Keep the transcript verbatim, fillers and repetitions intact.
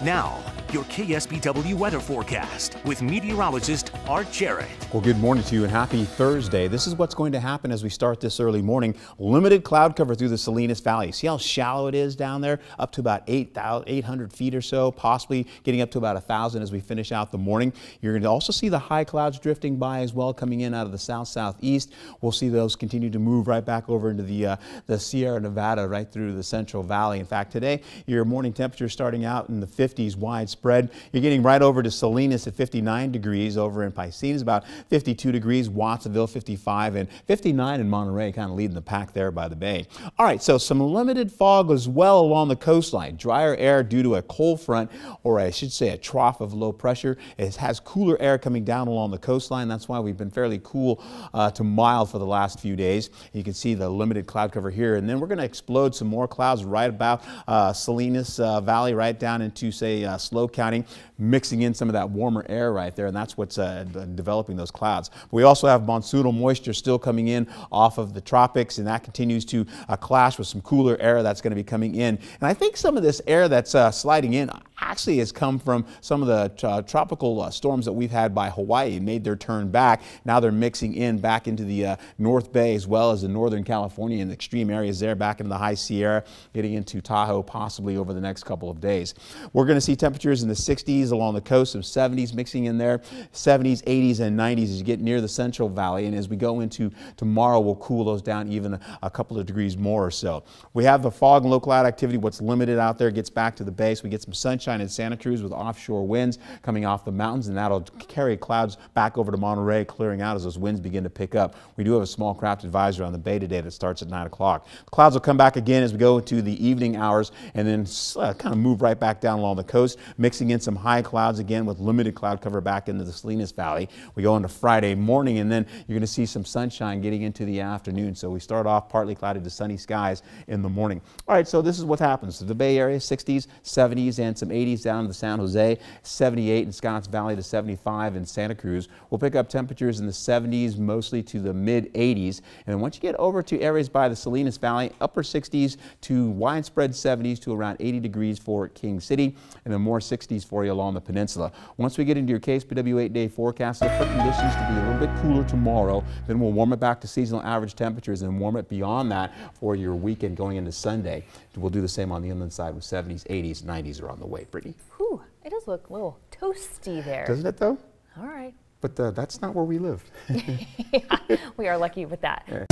Now, your K S B W weather forecast with meteorologist Art Jarrett. Well, good morning to you and happy Thursday. This is what's going to happen as we start this early morning. Limited cloud cover through the Salinas Valley. See how shallow it is down there? Up to about eight hundred feet or so, possibly getting up to about one thousand as we finish out the morning. You're going to also see the high clouds drifting by as well, coming in out of the south-southeast. We'll see those continue to move right back over into the, uh, the Sierra Nevada, right through the Central Valley. In fact, today, your morning temperature starting out in the fifties widespread. You're getting right over to Salinas at fifty-nine degrees, over in Piscines about fifty-two degrees, Watsonville fifty-five, and fifty-nine in Monterey, kind of leading the pack there by the bay. All right, so some limited fog as well along the coastline. Drier air due to a cold front, or I should say a trough of low pressure. It has cooler air coming down along the coastline. That's why we've been fairly cool uh, to mild for the last few days. You can see the limited cloud cover here, and then we're going to explode some more clouds right about uh, Salinas uh, Valley, right down into, say, uh, Slow County, mixing in some of that warmer air right there, and that's what's uh, developing those clouds. We also have monsoonal moisture still coming in off of the tropics, and that continues to uh, clash with some cooler air that's going to be coming in. And I think some of this air that's uh, sliding in actually has come from some of the uh, tropical uh, storms that we've had by Hawaii and made their turn back. Now they're mixing in back into the uh, North Bay as well as the Northern California and the extreme areas there, back into the High Sierra, getting into Tahoe possibly over the next couple of days. We're going to see temperatures in the sixties along the coast, some seventies mixing in there, seventies, eighties, and nineties as you get near the Central Valley. And as we go into tomorrow, we'll cool those down even a, a couple of degrees more or so. We have the fog and low cloud activity. What's limited out there gets back to the base. We get some sunshine in Santa Cruz with offshore winds coming off the mountains, and that'll carry clouds back over to Monterey, clearing out as those winds begin to pick up. We do have a small craft advisory on the bay today that starts at nine o'clock. Clouds will come back again as we go into the evening hours and then uh, kind of move right back down along the coast, mixing in some high clouds again with limited cloud cover back into the Salinas Valley. We go into Friday morning, and then you're going to see some sunshine getting into the afternoon. So we start off partly cloudy to sunny skies in the morning. All right, so this is what happens. So the Bay Area, sixties, seventies, and some eighties down to San Jose, seventy-eight in Scotts Valley to seventy-five in Santa Cruz. We'll pick up temperatures in the seventies, mostly to the mid eighties. And then once you get over to areas by the Salinas Valley, upper sixties to widespread seventies to around eighty degrees for King City, and then more sixties for you along the peninsula. Once we get into your K S B W eight-day forecast, look for conditions to be a little bit cooler tomorrow. Then we'll warm it back to seasonal average temperatures and warm it beyond that for your weekend going into Sunday. We'll do the same on the inland side with seventies, eighties, nineties are on the way. Brittany? Whew, it does look a little toasty there. Doesn't it though? All right. But uh, that's not where we live. Yeah, we are lucky with that. Yeah.